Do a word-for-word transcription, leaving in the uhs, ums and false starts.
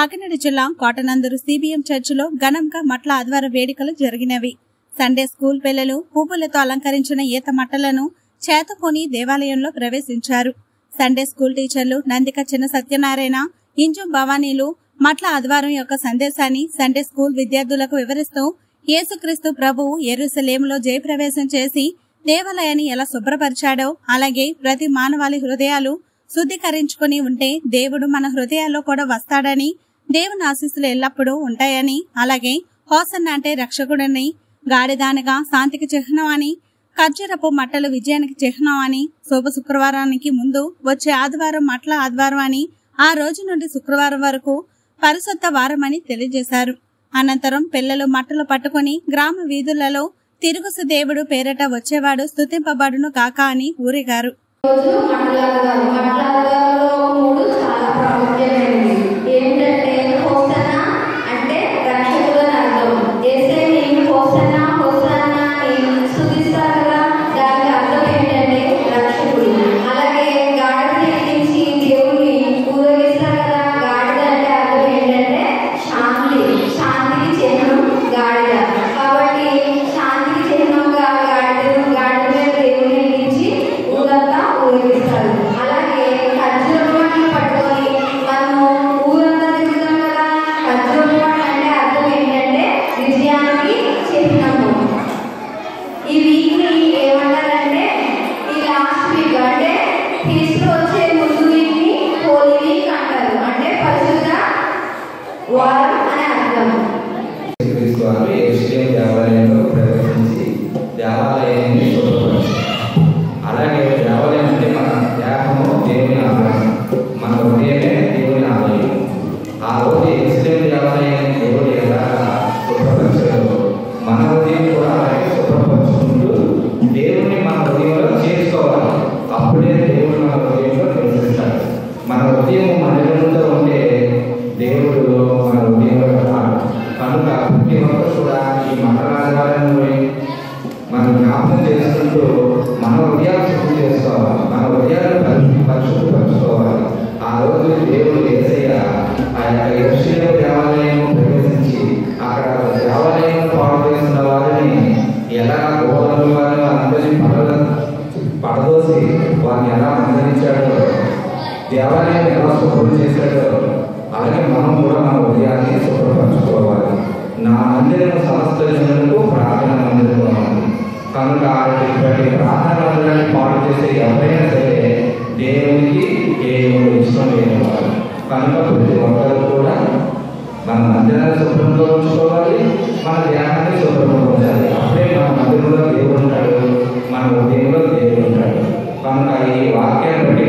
కాకినాడ జిల్లా కోటనందూరు సిబిఎం చర్చిలో ఘనంగా మట్ల ఆదివారం వేడుకలు జరిగినవి. సండే స్కూల్ పిల్లలు పువ్వులతో అలంకరించిన ఈత మట్టలను చేతకొని దేవాలయంలో ప్రవేశించారు. సండే స్కూల్ టీచర్లు నందిక చిన్న సత్యనారాయణ, ఇంజు భవానీలు మట్ల ఆదివారం యొక్క సందేశాన్ని సండే స్కూల్ విద్యార్థులకు వివరిస్తూ యేసుక్రీస్తు ప్రభువు యెరూషలేములో జయప్రవేశం చేసి దేవాలయాన్ని ఎలా శుభ్రపరిచాడో, అలాగే ప్రతి మానవాళి హృదయాలు శుద్ధీకరించుకుని ఉంటే దేవుడు మన హృదయాల్లో కూడా వస్తాడని, దేవుని ఆశీస్సులు ఎల్లప్పుడూ ఉంటాయని, అలాగే హోసన్న అంటే రక్షకుడని, గాడిదానగా శాంతికి చిహ్నం అని, ఖర్జూరపు మట్టలు విజయానికి చిహ్నం అని, శుభ శుక్రవారానికి ముందు వచ్చే ఆదివారం మట్ల ఆదివారం అని, ఆ రోజు నుండి శుక్రవారం వరకు పరిశుద్ధ వారం అని తెలియజేశారు. అనంతరం పిల్లలు మట్టలు పట్టుకుని గ్రామ వీధులలో తిరుగుసు దేవుడు పేరట వచ్చేవాడు స్తుతింపబడును కాక అని ఊరిగారు. అలాగే దేవాలయం అంటే మన దేహము దేవుని ఆలయం, మన హృదయమే దేవుని ఆలయం. ఆ రోజు ఎరుషలేము దేవాలయాన్ని దేవుడు ఎలా శుభ్రపరిచాడో మన హృదయం కూడా అలాగే శుభ్రపరుచుకుంటూ దేవుని మన హృదయంలో చేసుకోవాలి. అప్పుడే దేవుడు మన హృదయంలో నివసిస్తాడు. మన హృదయం మందిరంతో ఉంటే దేవుడు మన హృదయంలో రాడు. కనుక ప్రతి ఒక్కరు కూడా ఈ మండలాన్ని మనం జ్ఞాపకం చేసుకుంటూ మన హృదయాలు శుద్ధి చేసుకోవాలి, మన హృదయాలు పరిశుద్ధపరచుకోవాలి. ఆ రోజు దేవుడు యేసయ్య ఆ యొక్క యెరూషలేము దేవాలయం ప్రవేశించి అక్కడ దేవాలయం పాడు చేసిన వారిని ఎలా గోడలు వారిని అందరినీ పడ పడదోసి వారిని ఎలా మందరించాడో, దేవాలయం ఎలా శుభ్రం చేశాడో, అలాగే మనం కూడా మన హృదయాన్ని శుభ్రపరచుకోవాలి. నా మందిరం సమస్త జనులకు ప్రార్థన మందిరం ఉంది. కనుక ప్రతి ప్రార్థన మందిరాన్ని పాడు చేసే ఎవరైనా సరే దేవునికి దేవుడు ఇష్టం లేని వారు. కనుక ప్రతి ఒక్కరు కూడా మన మందిరాన్ని శుభ్రంగా ఉంచుకోవాలి, మన దేహాన్ని శుభ్రంగా ఉంచాలి. అప్పుడే మన మందిరంలో దేవుడు ఉంటాడు, మన హృదయంలో దేవుడు ఉంటాడు. కనుక ఈ వాక్యాన్ని